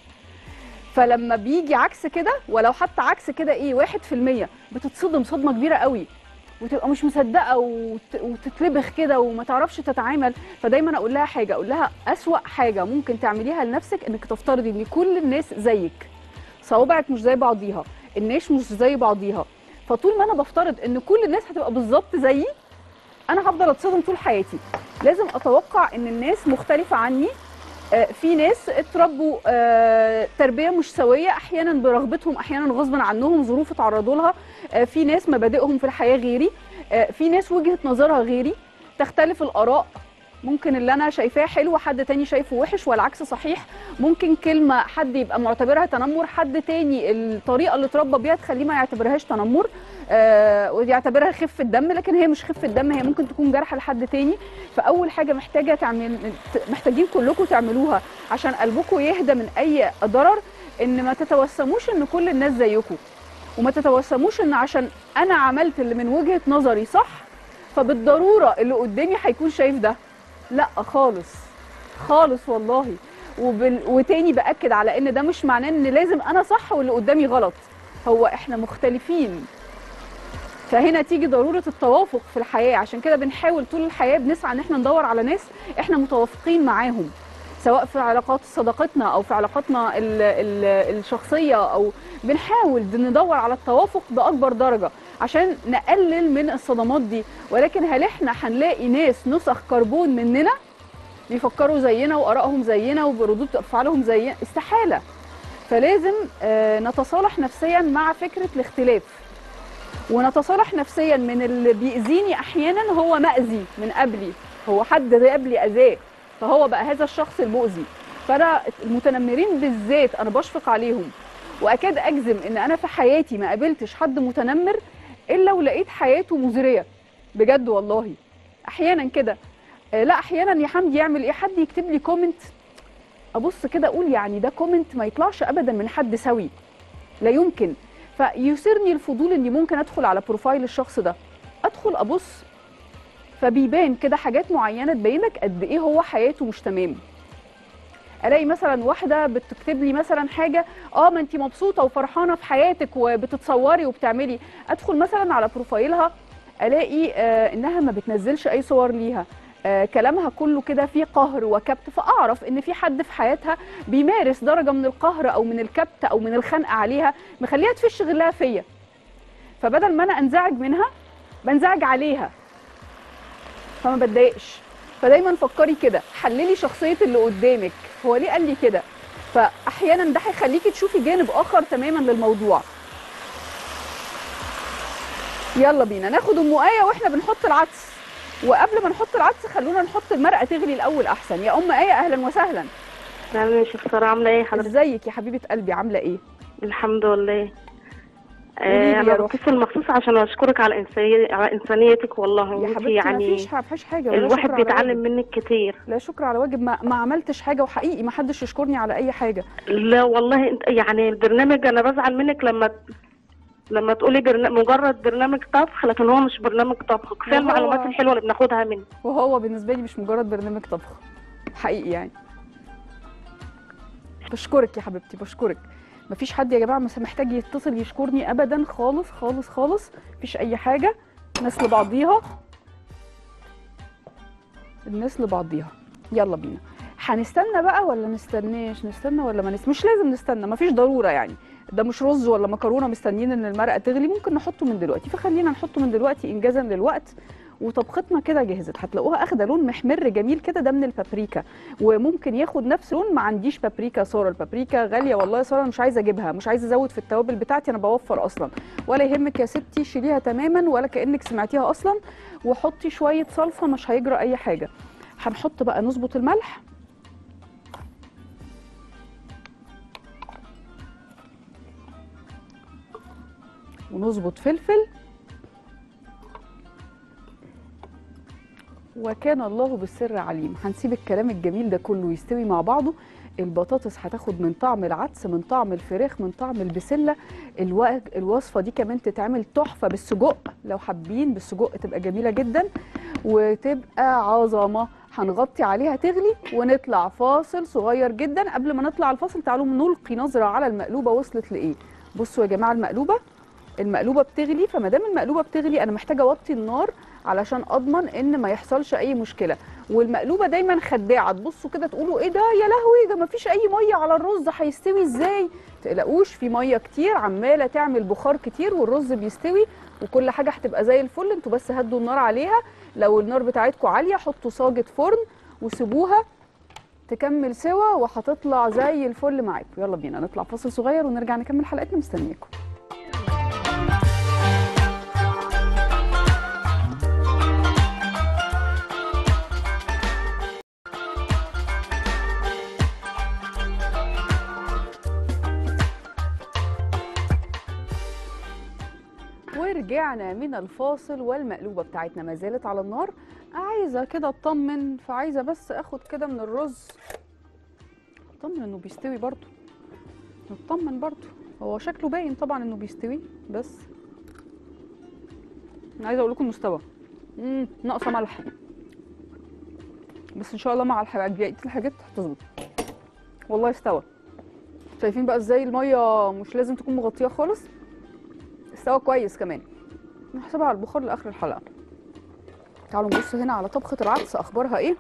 فلما بيجي عكس كده، ولو حتى عكس كده ايه 1%، بتتصدم صدمه كبيره قوي وتبقى مش مصدقه وتتلبخ كده وما تعرفش تتعامل. فدايما اقول لها حاجه، اقول لها اسوأ حاجه ممكن تعمليها لنفسك انك تفترضي ان كل الناس زيك. صوابعك مش زي بعضيها، الناس مش زي بعضيها. فطول ما انا بفترض ان كل الناس هتبقى بالظبط زيي، انا هفضل اتصدم طول حياتي. لازم اتوقع ان الناس مختلفه عني. في ناس اتربوا تربيه مش سويه، احيانا برغبتهم احيانا غصبا عنهم، ظروف اتعرضوا لها. في ناس مبادئهم في الحياه غيري، في ناس وجهه نظرها غيري، تختلف الاراء. ممكن اللي انا شايفاه حلو حد تاني شايفه وحش، والعكس صحيح. ممكن كلمه حد يبقى معتبرها تنمر، حد تاني الطريقه اللي اتربى بيها تخليه ما يعتبرهاش تنمر، ويعتبرها خفه دم، لكن هي مش خفه دم، هي ممكن تكون جرح لحد تاني. فاول حاجه محتاجين كلكم تعملوها عشان قلبكم يهدى من اي ضرر، ان ما تتوسموش ان كل الناس زيكم، وما تتوسموش ان عشان انا عملت اللي من وجهه نظري صح فبالضروره اللي قدامي هيكون شايف ده. لا خالص خالص والله. وتاني باكد على ان ده مش معناه ان لازم انا صح واللي قدامي غلط، هو احنا مختلفين. فهنا تيجي ضروره التوافق في الحياه. عشان كده بنحاول طول الحياه بنسعى ان احنا ندور على ناس احنا متوافقين معاهم، سواء في علاقات صداقتنا او في علاقاتنا الشخصيه، او بنحاول ندور على التوافق باكبر درجه عشان نقلل من الصدمات دي. ولكن هل احنا هنلاقي ناس نسخ كربون مننا بيفكروا زينا وارائهم زينا وبردود افعالهم زينا؟ استحاله. فلازم نتصالح نفسيا مع فكره الاختلاف، ونتصالح نفسيا من اللي بيأذيني احيانا هو مأذي من قبلي، هو حد جاب لي اذاه، فهو بقى هذا الشخص المؤذي. فانا المتنمرين بالذات انا بشفق عليهم، واكاد اجزم ان انا في حياتي ما قابلتش حد متنمر الا ولقيت حياته مزريه بجد والله. احيانا كده لا احيانا يا حمدي يعمل ايه، حد يكتب لي كومنت ابص كده اقول يعني ده كومنت ما يطلعش ابدا من حد سوي، لا يمكن. فيثيرني الفضول اني ممكن ادخل على بروفايل الشخص ده، ادخل ابص، فبيبان كده حاجات معينه تبين لك قد ايه هو حياته مش تمام. الاقي مثلا واحده بتكتب لي مثلا حاجه ما انت مبسوطه وفرحانه في حياتك وبتتصوري وبتعملي، ادخل مثلا على بروفايلها الاقي انها ما بتنزلش اي صور ليها، كلامها كله كده فيه قهر وكبت، فاعرف ان في حد في حياتها بيمارس درجه من القهر او من الكبت او من الخنق عليها، مخليها تفش غلها فيا. فبدل ما انا انزعج منها بنزعج عليها، فما بتضايقش. فدايما فكري كده، حللي شخصيه اللي قدامك، هو ليه قال لي كده؟ فاحيانا ده هيخليكي تشوفي جانب اخر تماما للموضوع. يلا بينا ناخد ام ايه واحنا بنحط العدس. وقبل ما نحط العدس خلونا نحط المرقه تغلي الاول احسن. يا ام ايه اهلا وسهلا. نعم يا شيخ ساره، عامله ايه حضرتك؟ ازيك يا حبيبه قلبي، عامله ايه؟ الحمد لله. انا بتصل مخصوص عشان اشكرك على انسانيتك والله. يا حبيبتي يعني ما فيش حاجه، الواحد بيتعلم منك كتير. لا شكر على واجب، ما عملتش حاجه وحقيقي ما حدش يشكرني على اي حاجه. لا والله انت يعني البرنامج انا بزعل منك لما تقولي مجرد برنامج طبخ، لكن هو مش برنامج طبخ. كفايه المعلومات الحلوه اللي بناخدها منه. وهو بالنسبه لي مش مجرد برنامج طبخ حقيقي يعني. بشكرك يا حبيبتي بشكرك. مفيش حد يا جماعه محتاج يتصل يشكرني ابدا خالص خالص خالص، مفيش اي حاجه. الناس لبعضيها، الناس لبعضيها. يلا بينا. هنستنى بقى ولا نستناش؟ نستنى ولا مش لازم نستنى، مفيش ضروره يعني. ده مش رز ولا مكرونه مستنيين ان المرقه تغلي، ممكن نحطه من دلوقتي، فخلينا نحطه من دلوقتي انجازا للوقت. وطبختنا كده جهزت، هتلاقوها اخده لون محمر جميل كده، ده من البابريكا، وممكن ياخد نفس لون. ما عنديش بابريكا ساره، البابريكا غاليه والله يا ساره، مش عايزه اجيبها، مش عايزه ازود في التوابل بتاعتي، انا بوفر اصلا. ولا يهمك يا ستي، شيليها تماما ولا كانك سمعتيها اصلا، وحطي شويه صلصه مش هيجرى اي حاجه. هنحط بقى نظبط الملح، ونظبط فلفل، وكان الله بالسر عليم. هنسيب الكلام الجميل ده كله يستوي مع بعضه. البطاطس هتاخد من طعم العدس، من طعم الفراخ، من طعم البسله. الوصفه دي كمان تتعمل تحفه بالسجق، لو حابين بالسجق تبقى جميله جدا وتبقى عظمه. هنغطي عليها تغلي ونطلع فاصل صغير جدا. قبل ما نطلع الفاصل تعالوا نلقي نظره على المقلوبه وصلت لايه. بصوا يا جماعه، المقلوبه بتغلي، فما دام المقلوبه بتغلي انا محتاجه اوطي النار علشان اضمن ان ما يحصلش اي مشكله. والمقلوبه دايما خداعه، تبصوا كده تقولوا ايه ده يا لهوي، ده ما فيش اي ميه على الرز، هيستوي ازاي؟ تقلقوش، في ميه كتير عماله تعمل بخار كتير والرز بيستوي وكل حاجه هتبقى زي الفل. انتوا بس هدوا النار عليها، لو النار بتاعتكم عاليه حطوا صاجه فرن وسيبوها تكمل سوا وهتطلع زي الفل معاكم. يلا بينا نطلع فاصل صغير ونرجع نكمل حلقتنا، مستنياكم. ورجعنا من الفاصل والمقلوبه بتاعتنا ما زالت على النار. عايزه كده اطمن، فعايزه بس اخد كده من الرز اطمن انه بيستوي برضو، نطمن برضو. هو شكله باين طبعا انه بيستوي، بس انا عايزه اقول لكم مستوى ناقصه ملح، بس ان شاء الله مع بقيه الحاجات هتظبط. والله استوى. شايفين بقى ازاي الميه مش لازم تكون مغطيه خالص، استوى كويس كمان. نحسبها على البخار لاخر الحلقه. تعالوا نبص هنا على طبخه العدس اخبارها ايه.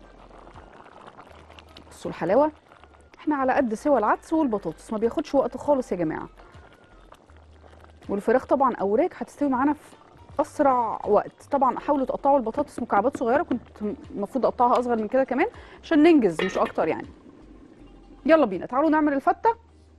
بصوا الحلاوه، احنا على قد سوى العدس والبطاطس، ما بياخدش وقت خالص يا جماعه. والفراخ طبعا اوراق هتستوي معانا في اسرع وقت. طبعا حاولوا تقطعوا البطاطس مكعبات صغيره، كنت المفروض اقطعها اصغر من كده كمان عشان ننجز مش اكتر يعني. يلا بينا تعالوا نعمل الفته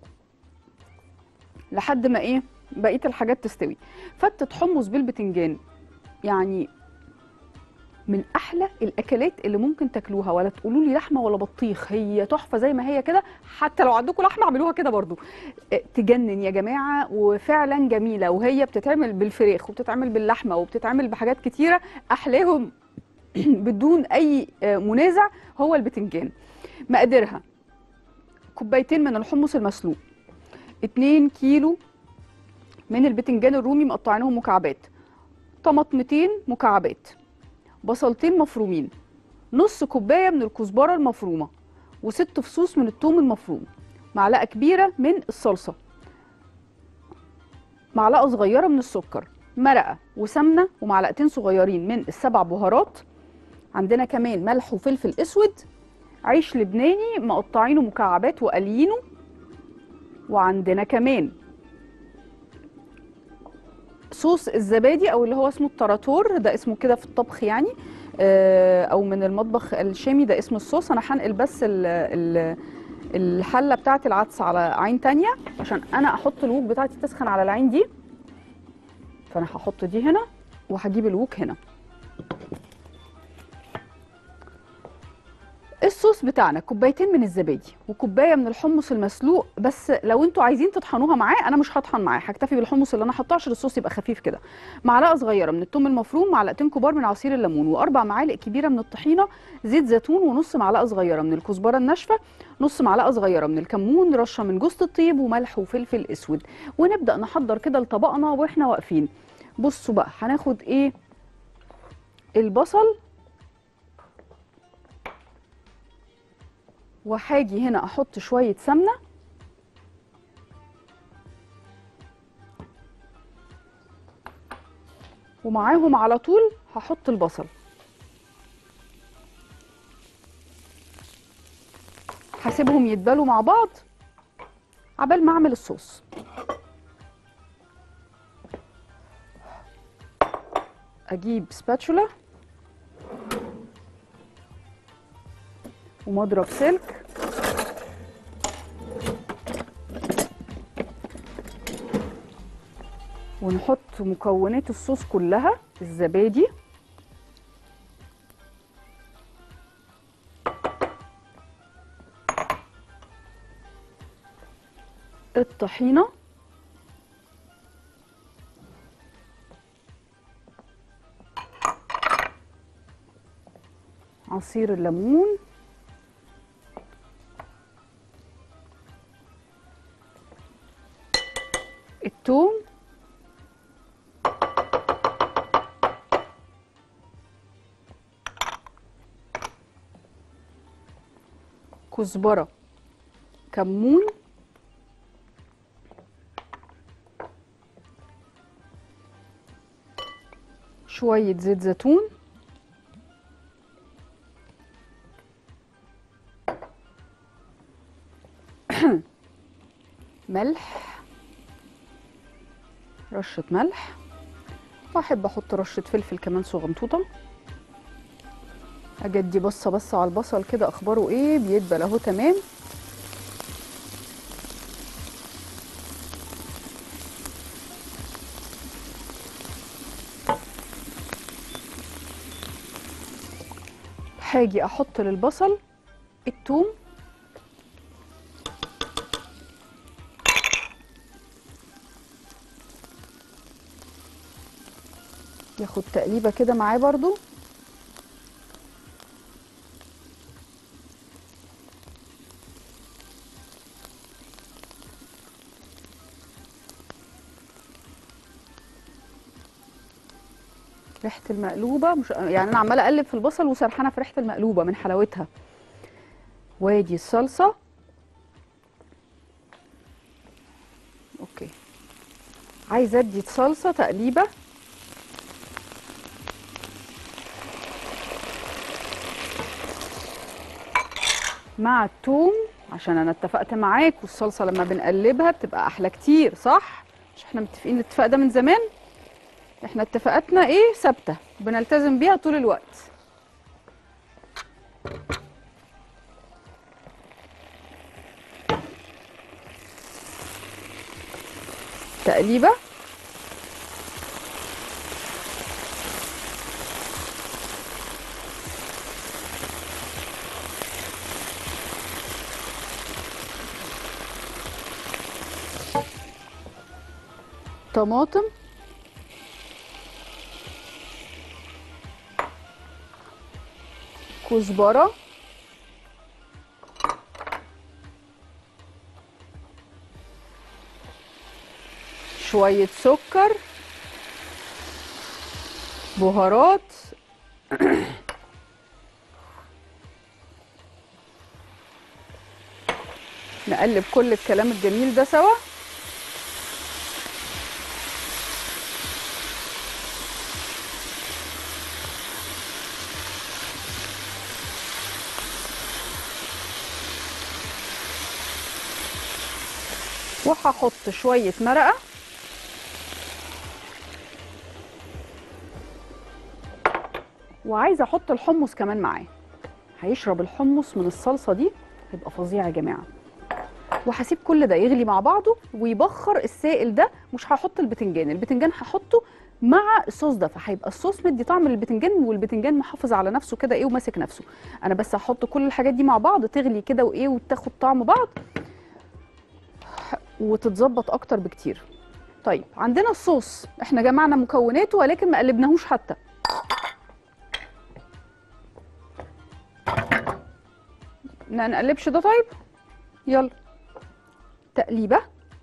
لحد ما ايه بقيه الحاجات تستوي. فتة حمص بالبتنجان، يعني من احلى الاكلات اللي ممكن تاكلوها، ولا تقولوا لي لحمه ولا بطيخ، هي تحفه زي ما هي كده. حتى لو عندكم لحمه اعملوها كده برضو، تجنن يا جماعه، وفعلا جميله. وهي بتتعمل بالفراخ وبتتعمل باللحمه وبتتعمل بحاجات كتيره، احلاهم بدون اي منازع هو البتنجان. مقاديرها: كوبايتين من الحمص المسلوق، 2 كيلو من البتنجان الرومي مقطعينهم مكعبات، طماطمتين مكعبات، بصلتين مفرومين، نص كوبايه من الكزبره المفرومه، و6 فصوص من الثوم المفروم، معلقه كبيره من الصلصه، معلقه صغيره من السكر، مرقه وسمنه، ومعلقتين صغيرين من السبع بهارات. عندنا كمان ملح وفلفل اسود، عيش لبناني مقطعينه مكعبات وقليينه، وعندنا كمان صوص الزبادي او اللي هو اسمه التراتور، ده اسمه كده في الطبخ يعني، او من المطبخ الشامي ده اسم الصوص. انا هنقل بس الحله بتاعه العدس على عين تانية عشان انا احط الوك بتاعتي تسخن على العين دي، فانا هحط دي هنا وهجيب الوك هنا. الصوص بتاعنا كوبايتين من الزبادي وكوبايه من الحمص المسلوق، بس لو انتوا عايزين تطحنوها معاه انا مش هطحن معاه، هكتفي بالحمص اللي انا حاطاه عشان الصوص يبقى خفيف كده. معلقه صغيره من الثوم المفروم، معلقتين كبار من عصير الليمون، واربع معالق كبيره من الطحينه، زيت زيتون، ونص معلقه صغيره من الكزبره الناشفه، نص معلقه صغيره من الكمون، رشه من جوز الطيب، وملح وفلفل اسود. ونبدا نحضر كده لطبقنا واحنا واقفين. بصوا بقى هناخد ايه. البصل، وهاجي هنا احط شويه سمنه، ومعاهم على طول هحط البصل. هسيبهم يتبالوا مع بعض عبال ما اعمل الصوص. اجيب سباتشولا ومضرب سلك، ونحط مكونات الصوص كلها: الزبادي، الطحينة، عصير الليمون، الثوم، كزبرة، كمون، شوية زيت زيتون، ملح، رشة ملح، واحب احط رشة فلفل كمان صغنطوطة. اجدي بصة على البصل كده اخباره ايه، بيدبل اهو تمام. هاجي احط للبصل الثوم، ياخد تقليبه كده معاه برضو. ريحه المقلوبه مش يعني، انا عماله اقلب في البصل وسرحانه في ريحه المقلوبه من حلاوتها. وادي الصلصه. اوكي، عايزه ادي الصلصه تقليبه مع الثوم، عشان انا اتفقت معاك والصلصه لما بنقلبها بتبقى احلى كتير، صح؟ مش احنا متفقين الاتفاق ده من زمان؟ احنا اتفاقاتنا ايه ثابته بنلتزم بيها طول الوقت. تقليبه. طماطم، كزبره، شويه سكر، بهارات، نقلب كل الكلام الجميل ده سوا. وهحط شويه مرقه، وعايزه احط الحمص كمان معاه. هيشرب الحمص من الصلصه دي، هيبقى فظيع يا جماعه. وهسيب كل ده يغلي مع بعضه ويبخر السائل ده. مش هحط البتنجان، البتنجان هحطه مع الصوص ده، فهيبقى الصوص مدي طعم للبتنجان، والبتنجان محافظ على نفسه كده ايه وماسك نفسه. انا بس هحط كل الحاجات دي مع بعض تغلي كده وايه وتاخد طعم بعض وتتظبط اكتر بكتير. طيب عندنا الصوص، احنا جمعنا مكوناته ولكن ما قلبناهوش حتى. ما نقلبش ده؟ طيب يلا تقليبه.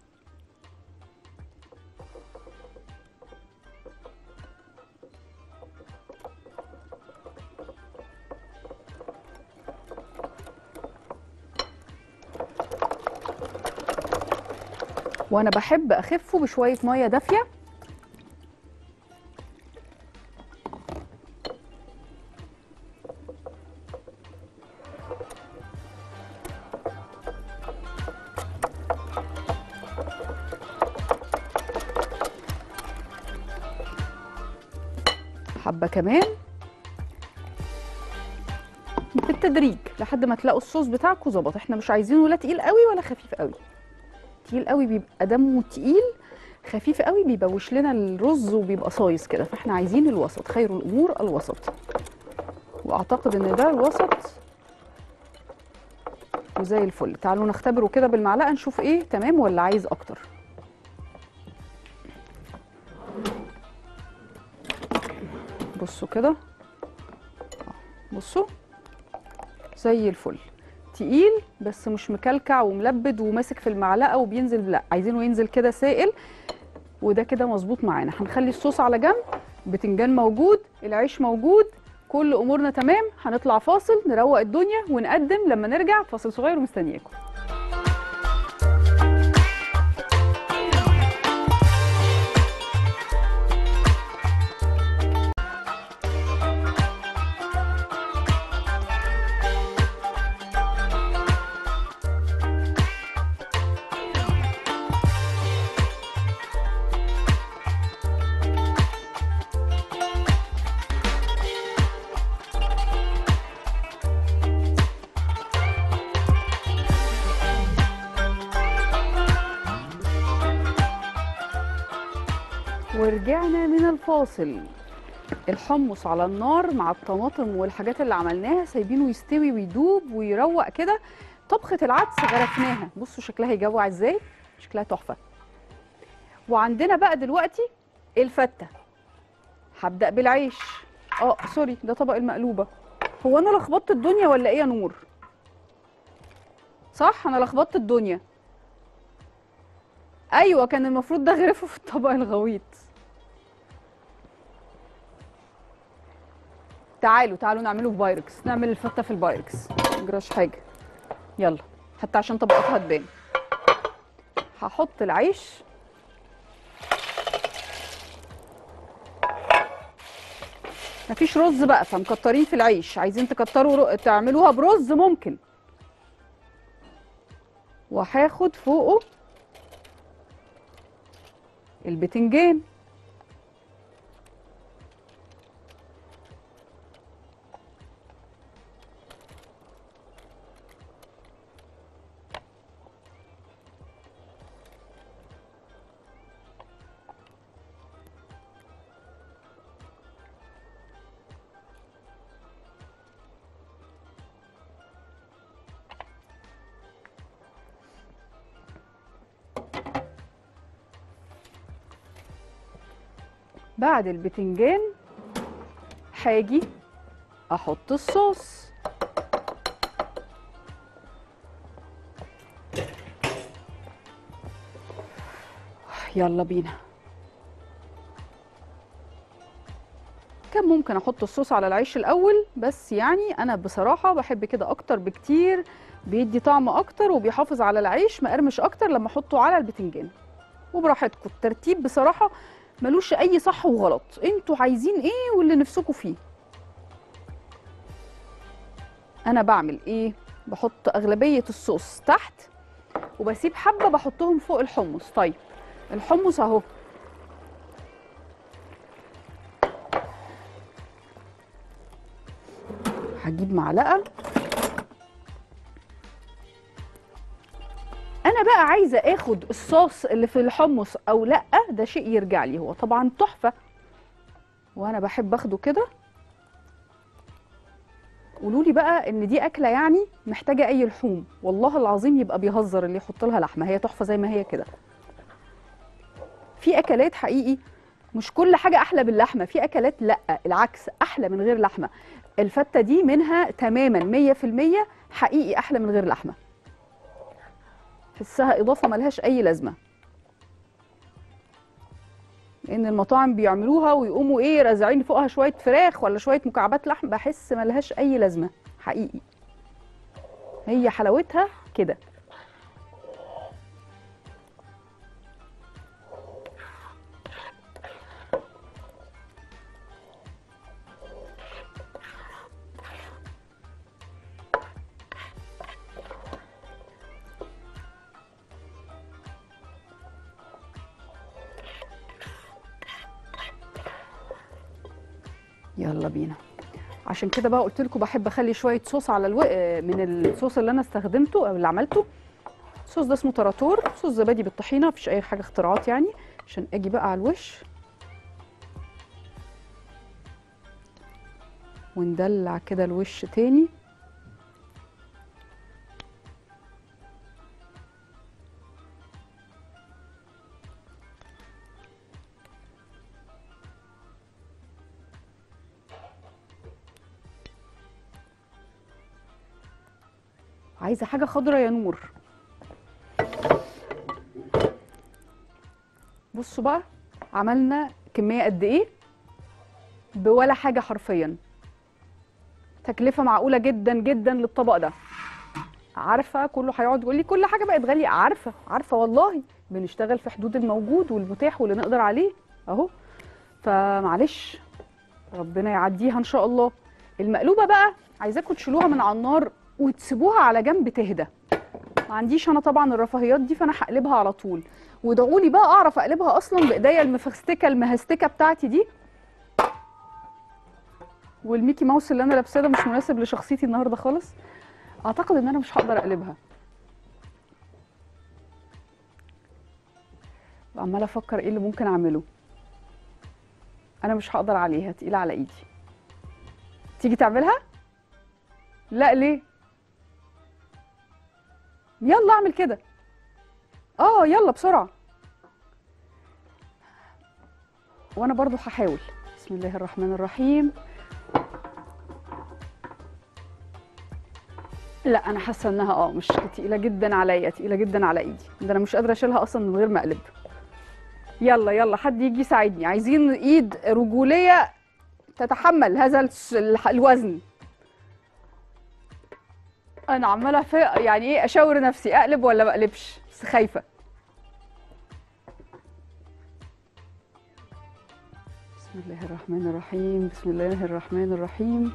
وانا بحب اخفه بشويه ميه دافيه. حبه كمان بالتدريج لحد ما تلاقوا الصوص بتاعكم ظبط. احنا مش عايزينه لا تقيل قوي ولا خفيف قوي. تقيل قوي بيبقى دمه تقيل، خفيف قوي بيبوش لنا الرز وبيبقى صايص كده، فاحنا عايزين الوسط. خير الامور الوسط، واعتقد ان ده الوسط وزي الفل. تعالوا نختبره كده بالمعلقه نشوف ايه تمام ولا عايز اكتر. بصوا كده، بصوا زي الفل. تقيل بس مش مكلكع وملبد وماسك في المعلقه وبينزل، لا عايزينه ينزل كده سائل، وده كده مظبوط معانا. هنخلي الصوص على جنب، البتنجان موجود، العيش موجود، كل امورنا تمام. هنطلع فاصل نروق الدنيا ونقدم لما نرجع. فاصل صغير ومستنياكم. ورجعنا من الفاصل. الحمص على النار مع الطماطم والحاجات اللي عملناها، سايبينه يستوي ويدوب ويروق كده. طبخة العدس غرفناها، بصوا شكلها يجوع ازاي، شكلها تحفة. وعندنا بقى دلوقتي الفتة. هبدأ بالعيش. سوري، ده طبق المقلوبة. هو انا لخبطت الدنيا ولا ايه يا نور؟ صح، انا لخبطت الدنيا. ايوه كان المفروض ده غرفه في الطبق الغويط. تعالوا تعالوا نعمله في بايركس، نعمل الفتة في البايركس، مجراش حاجة. يلا حتى عشان طبقاتها تبان. هحط العيش، مفيش رز بقى فمكترين في العيش، عايزين تكتروا تعملوها برز ممكن. وهاخد فوقه البتنجان. بعد البتنجان هاجي احط الصوص. يلا بينا. كان ممكن احط الصوص على العيش الاول، بس يعني انا بصراحه بحب كده اكتر بكتير، بيدي طعم اكتر وبيحافظ على العيش مقرمش اكتر لما احطه على البتنجان. وبراحتكم، الترتيب بصراحه ملوش اي صح وغلط، انتوا عايزين ايه واللي نفسكم فيه. انا بعمل ايه؟ بحط اغلبيه الصوص تحت وبسيب حبه بحطهم فوق الحمص. طيب الحمص اهو، هجيب معلقه. انا بقى عايزه اخد الصوص اللي في الحمص او لا، ده شيء يرجع لي، هو طبعا تحفه وانا بحب اخده كده. قولوا لي بقى ان دي اكله يعني محتاجه اي لحوم، والله العظيم يبقى بيهزر اللي يحط لها لحمه، هي تحفه زي ما هي كده. في اكلات حقيقي مش كل حاجه احلى باللحمه، في اكلات لا العكس احلى من غير لحمه. الفته دي منها تماما 100% حقيقي احلى من غير لحمه، حسها اضافه ملهاش اي لازمه، لان المطاعم بيعملوها ويقوموا ايه رازعين فوقها شويه فراخ ولا شويه مكعبات لحم، بحس ملهاش اي لازمه حقيقي، هي حلاوتها كده. يلا بينا. عشان كده بقى قلت لكم بحب اخلي شويه صوص على من الصوص اللي انا استخدمته او اللي عملته. الصوص ده اسمه تراتور، صوص زبادي بالطحينه، مفيش اي حاجه اختراعات يعني. عشان اجي بقى على الوش وندلع كده الوش تاني. عايزه حاجه خضرا يا نور. بصوا بقى عملنا كميه قد ايه بولا حاجه حرفيا، تكلفه معقوله جدا جدا للطبق ده. عارفه كله هيقعد يقول لي كل حاجه بقت غاليه، عارفه والله بنشتغل في حدود الموجود والمتاح واللي نقدر عليه اهو، فمعلش ربنا يعديها ان شاء الله. المقلوبه بقى عايزاكم تشيلوها من على النار وتسيبوها على جنب تهدى. ما عنديش انا طبعا الرفاهيات دي، فانا هقلبها على طول، وادعوا لي بقى اعرف اقلبها اصلا بايديا المفستكه المهستكه بتاعتي دي. والميكي ماوس اللي انا لابساه ده مش مناسب لشخصيتي النهارده خالص، اعتقد ان انا مش هقدر اقلبها. عماله افكر ايه اللي ممكن اعمله، انا مش هقدر عليها، تقيله على ايدي. تيجي تعملها؟ لا ليه؟ يلا اعمل كده. يلا بسرعه. وانا برضو هحاول. بسم الله الرحمن الرحيم. لا انا حاسه انها مش تقيله جدا عليا، تقيله جدا على ايدي، ده انا مش قادره اشيلها اصلا من غير ما اقلب. يلا يلا حد يجي يساعدني، عايزين ايد رجوليه تتحمل هذا الوزن. انا عماله يعني ايه اشاور نفسي اقلب ولا ما اقلبش، بس خايفه. بسم الله الرحمن الرحيم، بسم الله الرحمن الرحيم.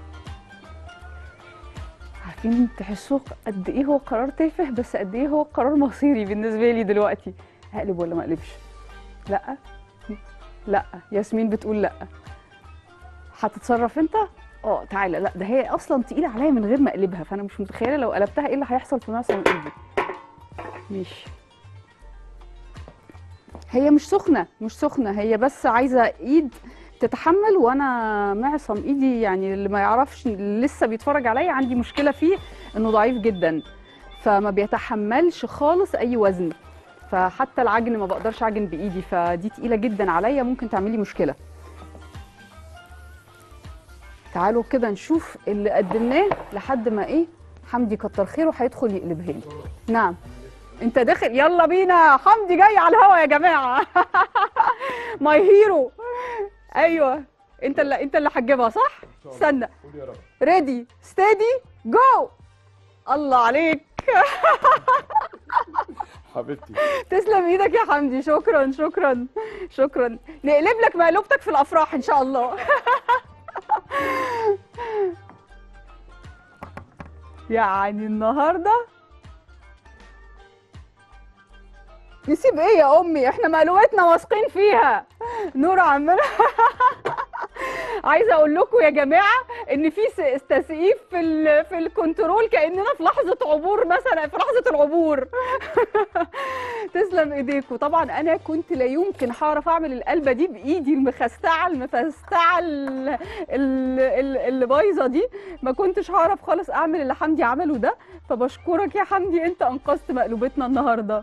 عارفين تحسوا قد ايه هو قرار تافه، بس قد ايه هو قرار مصيري بالنسبه لي دلوقتي. هقلب ولا ما اقلبش؟ لا لا، ياسمين بتقول لا. هتتصرف انت؟ تعالى. لا ده هي اصلا تقيله عليا من غير ما اقلبها، فانا مش متخيله لو قلبتها ايه اللي هيحصل في معصم ايدي. ماشي. هي مش سخنه مش سخنه، هي بس عايزه ايد تتحمل، وانا معصم ايدي يعني اللي ما يعرفش اللي لسه بيتفرج عليا عندي مشكله فيه انه ضعيف جدا، فما بيتحملش خالص اي وزن، فحتى العجن ما بقدرش اعجن بايدي، فدي تقيله جدا عليا ممكن تعملي مشكله. تعالوا كده نشوف اللي قدمناه لحد ما ايه حمدي كتر خيره هيدخل يقلبها لي. نعم انت داخل، يلا بينا. حمدي جاي على الهوا يا جماعه. ماي هيرو. ايوه انت اللي هتجيبها صح؟ استنى. ريدي ستيدي جو. الله عليك. حبيبتي تسلم ايدك يا حمدي. شكرا شكرا شكرا. نقلب لك مقلوبتك في الافراح ان شاء الله. يعني النهارده نسيب ايه يا امي؟ احنا مقلوبتنا واثقين فيها. نور عمنا. عايزه اقول لكم يا جماعه ان في تسقيف في الكنترول، كاننا في لحظه عبور مثلا، في لحظه العبور. تسلم ايديكم. طبعا انا كنت لا يمكن هعرف اعمل القلبه دي بايدي المخستعه المفستعه اللي بايظه دي، ما كنتش هعرف خالص اعمل اللي حمدي عمله ده. فبشكرك يا حمدي، انت انقذت مقلوبتنا النهارده.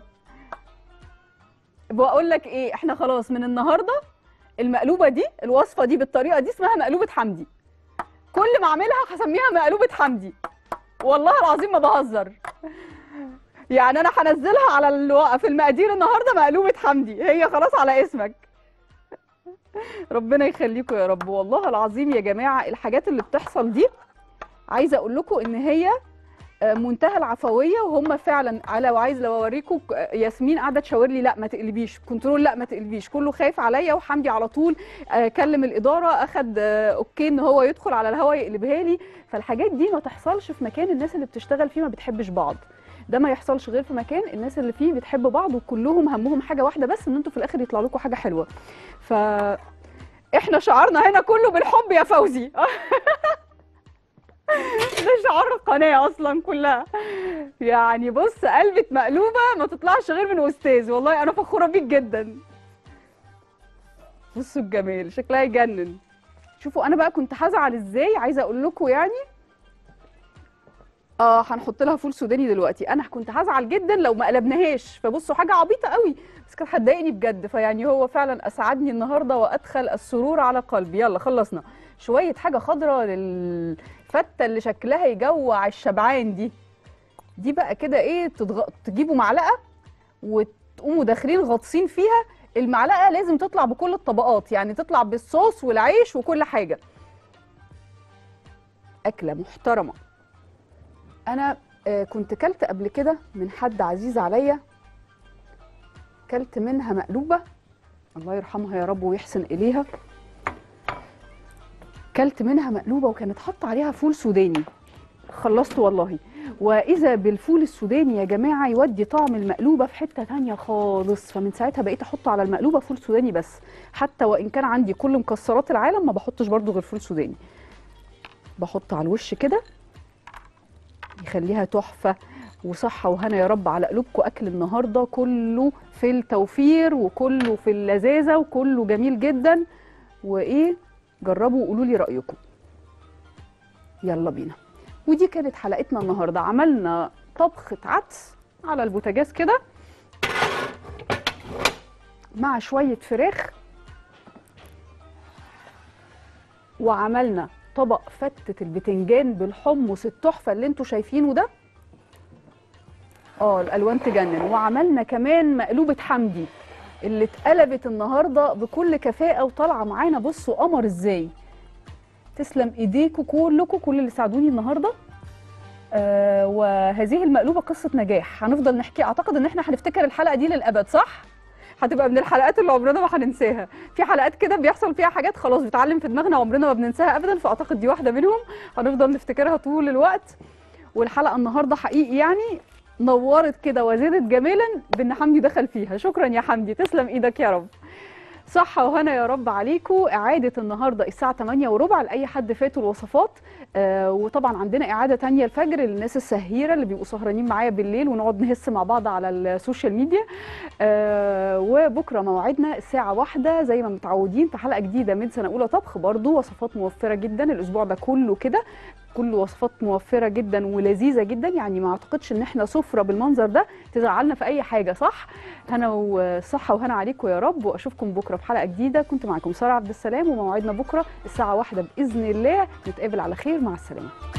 بقول لك ايه، احنا خلاص من النهارده المقلوبه دي، الوصفه دي بالطريقه دي اسمها مقلوبه حمدي. كل ما اعملها هسميها مقلوبه حمدي، والله العظيم ما بهزر. يعني انا هنزلها على في المقادير النهارده مقلوبه حمدي، هي خلاص على اسمك. ربنا يخليكم يا رب. والله العظيم يا جماعه الحاجات اللي بتحصل دي عايزه اقول لكم ان هي منتهى العفويه، وهم فعلا لو اوريكم ياسمين قاعده تشاور لي لا ما تقلبيش، كنترول لا ما تقلبيش، كله خايف عليا. وحمدي على طول كلم الاداره اخد اوكي ان هو يدخل على الهوا يقلبها لي. فالحاجات دي ما تحصلش في مكان الناس اللي بتشتغل فيه ما بتحبش بعض، ده ما يحصلش غير في مكان الناس اللي فيه بتحب بعض وكلهم همهم حاجه واحده بس، ان انتوا في الاخر يطلع لكم حاجه حلوه. احنا شعارنا هنا كله بالحب يا فوزي. ده شعار القناه اصلا كلها. يعني بص، قلبة مقلوبه ما تطلعش غير من استاذ، والله انا فخوره بيك جدا. بصوا الجمال، شكلها يجنن. شوفوا انا بقى كنت هزعل ازاي، عايزه اقول لكم يعني هنحط لها فول سوداني دلوقتي. انا كنت هزعل جدا لو ما قلبناهاش، فبصوا حاجه عبيطه قوي بس كانت هتضايقني بجد. فيعني هو فعلا اسعدني النهارده وادخل السرور على قلبي. يلا خلصنا. شويه حاجه خضراء للفته اللي شكلها يجوع الشبعان دي بقى كده ايه، تجيبوا معلقه وتقوموا داخلين غاطسين فيها. المعلقه لازم تطلع بكل الطبقات، يعني تطلع بالصوص والعيش وكل حاجه. اكله محترمه. انا كنت كلت قبل كده من حد عزيز عليا، كلت منها مقلوبه الله يرحمها يا رب ويحسن اليها. كلت منها مقلوبه وكانت حاطه عليها فول سوداني، خلصت والله. واذا بالفول السوداني يا جماعه يودي طعم المقلوبه في حته ثانيه خالص. فمن ساعتها بقيت احط على المقلوبه فول سوداني بس، حتى وان كان عندي كل مكسرات العالم ما بحطش برضو غير فول سوداني. بحط على الوش كده يخليها تحفه وصحه وهنا يا رب على قلوبكم. اكل النهارده كله في التوفير وكله في اللذاذه وكله جميل جدا. وايه، جربوا وقولوا لي رايكم. يلا بينا. ودي كانت حلقتنا النهارده. عملنا طبخه عدس على البوتاجاز كده مع شويه فراخ، وعملنا طبق فتة البتنجان بالحمص التحفه اللي انتوا شايفينه ده. الالوان تجنن. وعملنا كمان مقلوبه حمدي اللي اتقلبت النهارده بكل كفاءه وطالعه معانا. بصوا قمر ازاي. تسلم ايديكم كلكم، كل اللي ساعدوني النهارده. وهذه المقلوبه قصه نجاح هنفضل نحكي. اعتقد ان احنا هنفتكر الحلقه دي للابد، صح؟ هتبقى من الحلقات اللي عمرنا ما هننساها. في حلقات كده بيحصل فيها حاجات خلاص بتعلم في دماغنا عمرنا ما بننساها ابدا، فاعتقد دي واحده منهم هنفضل نفتكرها طول الوقت. والحلقه النهارده حقيقي يعني نورت كده وزادت جمالا بان حمدي دخل فيها. شكرا يا حمدي، تسلم ايدك يا رب. صحة وهنا يا رب عليكم. إعادة النهاردة الساعة 8:15 لأي حد فاتوا الوصفات. وطبعا عندنا إعادة تانية الفجر للناس السهيرة اللي بيبقوا سهرانين معايا بالليل ونقعد نهس مع بعض على السوشيال ميديا. وبكرة موعدنا الساعة 1 زي ما متعودين في حلقة جديدة من سنة أولى طبخ، برضو وصفات موفرة جدا الأسبوع ده كله كده. كل وصفات موفره جدا ولذيذه جدا، يعني ما اعتقدش ان احنا سفره بالمنظر ده تزعلنا في اي حاجه، صح؟ هنا وصحه وهنا عليكم يا رب، واشوفكم بكره في حلقه جديده. كنت معاكم ساره عبد السلام، وموعدنا بكره الساعه 1 باذن الله، نتقابل على خير، مع السلامه.